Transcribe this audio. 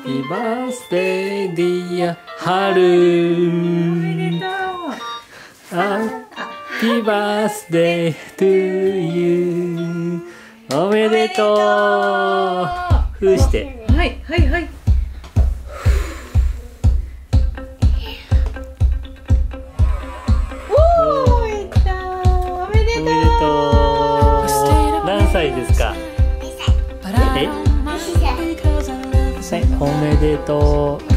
Happy birthday dear 春。 おめでとう。 Happy birthday to you。おめでとう。ふうして。 はいはいはい。おお、いった。おめでとう。 おめでとう。何歳ですか？はい、おめでとう。